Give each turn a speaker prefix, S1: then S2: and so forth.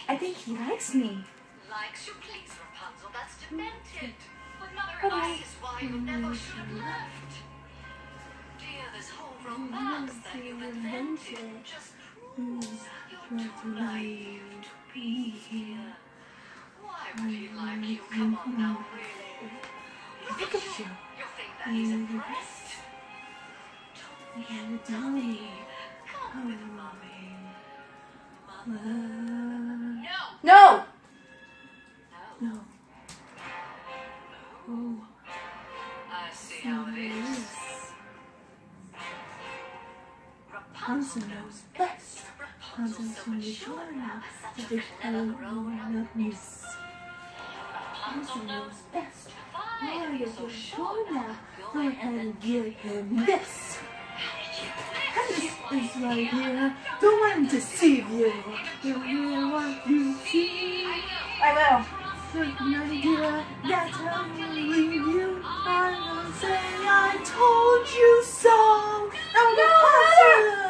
S1: I think he likes me.
S2: Likes you, please, Rapunzel. That's demented. But Mother asks why you never should have left. Dear, this whole romance that you've invented just proves you're too naive to be here. Why would he like you? Come on now, really.
S1: Look at you.
S2: You think that he's impressed? Don't be a dummy. Come with Mommy. Mother. No!
S1: No!
S2: No.
S1: No. Oh.
S2: I see how it is.
S1: Rapunzel knows best. Rapunzel's so mature now that there's no grown up miss. Rapunzel knows best. Why is so sure now? Go ahead and give him this. This is right here. Don't let him deceive you. You'll hear what you see. I will. Take an idea. That's how you leave you. I will say I told you so. No, no,